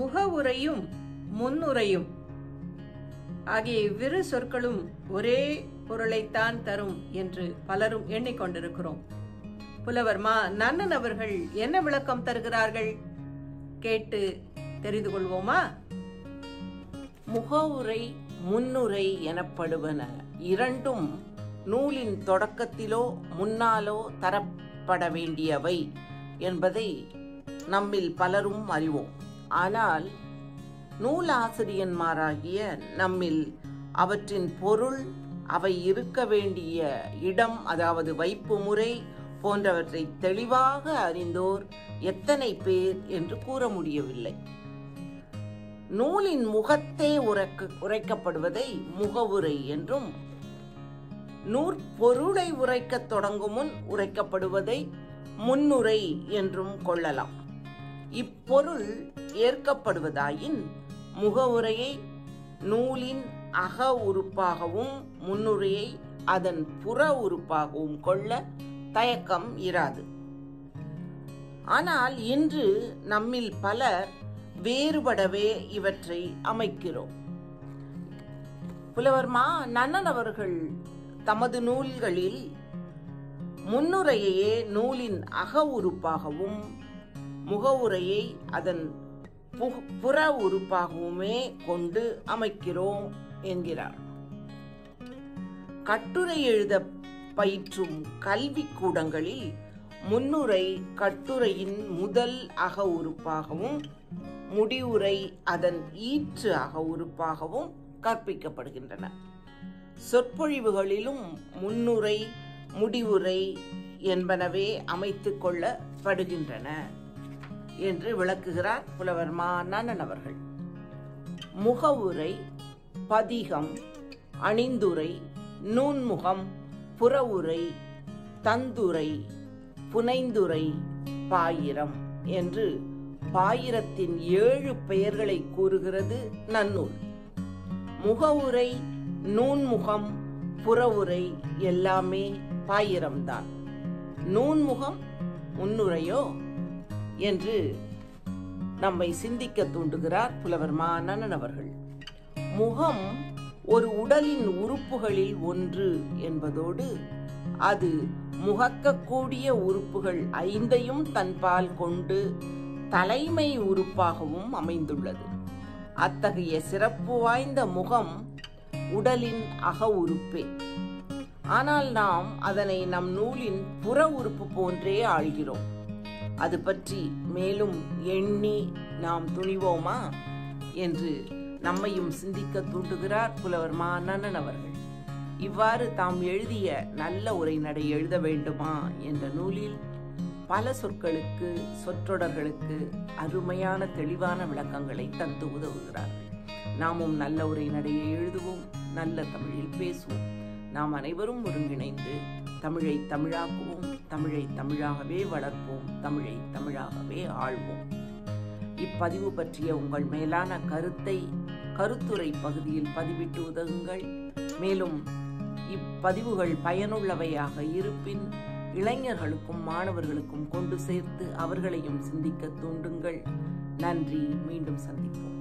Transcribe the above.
முகவுரையும் முன்னுரையும் ஆகிய இவ்விரு சொற்களும் ஒரே பொருளைத்தான் தரும் என்று பலரும் எண்ணிக்கொண்டிருக்கிறோம். புலவர் மா நன்னன் அவர்கள் என்ன விளக்கம் தருகிறார்கள் கேட்டு தெரிந்து கொள்வோமா? முகவுரை முன்னுரை எனப்படுவன இரண்டும் நூலின் தொடக்கத்திலோ முன்னாலோ தரப்பட வேண்டியவை என்பதை நம்மில் பலரும் அறிவோம். ஆனால் நூலாசிரியன்மாராகிய நம்மில் அவற்றின் பொருள், அவை இருக்க வேண்டிய இடம், அதாவது வைப்பு முறை போன்றவற்றை தெளிவாக அறிந்தோர் எத்தனை பேர் என்று கூற முடியவில்லை. நூலின் முகத்தே உரைக்கப்படுவதை முகவுரை என்றும், நூற்பொருளை உரைக்கத் தொடங்கும் முன் உரைக்கப்படுவதை முன்னுரை என்றும் கொள்ளலாம். இப்பொருள் ஏற்கப்படுவதாயின் முகவுரையை நூலின் அக உறுப்பாகவும் முன்னுரையை அதன் புற உறுப்பாகவும் கொள்ள தயக்கம் இராது. ஆனால் இன்று நம்மில் பலர் வேறுபடவே இவற்றை அமைக்கிறோம். புலவர் மா நன்னன் அவர்கள் தமது நூல்களில் முன்னுரையையே நூலின் அக உறுப்பாகவும் முகவுரையை அதன் புற உறுப்பாகவுமே கொண்டு அமைக்கிறோம் என்கிறார். கட்டுரை எழுத பயிற்றும் கல்வி கூடங்களில் முன்னுரை கட்டுரையின் முதல் அக உறுப்பாகவும் முடிவுரை அதன் ஈற்று அக உறுப்பாகவும் கற்பிக்கப்படுகின்றன. சொற்பொழிவுகளிலும் முன்னுரை முடிவுரை என்பனவே அமைத்துக் கொள்ளப்படுகின்றன என்று விளக்குகிறார் புலவர் மா நன்னன் அவர்கள். முகவுரை, பதிகம், அணிந்துரை, நூன்முகம், புறவுரை, தந்துரை, புனைந்துரை, பாயிரம் என்று பாயிரத்தின் 7 பெயர்களை கூறுகிறது நன்னூல். முகவுரை, நூன்முகம், புறவுரை எல்லாமே பாயிரம்தான். நூன்முகம் முன்னுரையோ என்று நம்மை சிந்திக்க தூண்டுகிறார் புலவர் மா நன்னன் அவர்கள். முகம் ஒரு உடலின் உறுப்புகளில் ஒன்று என்பதோடு அது முகக்கக்கூடிய உறுப்புகள் 5ஐயும் தன்பால் கொண்டு தலைமை உறுப்பாகவும் அமைந்துள்ளது. அத்தகைய சிறப்பு வாய்ந்த முகம் உடலின் அக உறுப்பே. ஆனால் நாம் அதனை நம் நூலின் புற உறுப்பு போன்றே ஆள்கிறோம். அது பற்றி மேலும் எண்ணி நாம் துணிவோமா என்று நம்மையும் சிந்திக்க தூண்டுகிறார் புலவர் மா நன்னன் அவர்கள். இவ்வாறு தாம் எழுதிய நல்ல உரைநடை எழுத வேண்டுமா என்ற நூலில் பல சொற்களுக்கு சொற்றொடர்களுக்கு அருமையான தெளிவான விளக்கங்களை தந்து உதவுகிறார்கள். நாமும் நல்ல உரைநடையை எழுதுவோம், நல்ல தமிழில் பேசுவோம். நாம் அனைவரும் ஒருங்கிணைந்து தமிழை தமிழாக்குவோம், தமிழை தமிழாகவே வளர்ப்போம், தமிழை தமிழாகவே ஆள்வோம். இப்பதிவு பற்றிய உங்கள் மேலான கருத்தை கருத்துரை பகுதியில் பதிவிட்டு உதவுங்கள். மேலும் இப்பதிவுகள் பயனுள்ளவையாக இருப்பின் இளைஞர்களுக்கும் மாணவர்களுக்கும் கொண்டு சேர்த்து அவர்களையும் சிந்திக்க தூண்டுங்கள். நன்றி. மீண்டும் சந்திப்போம்.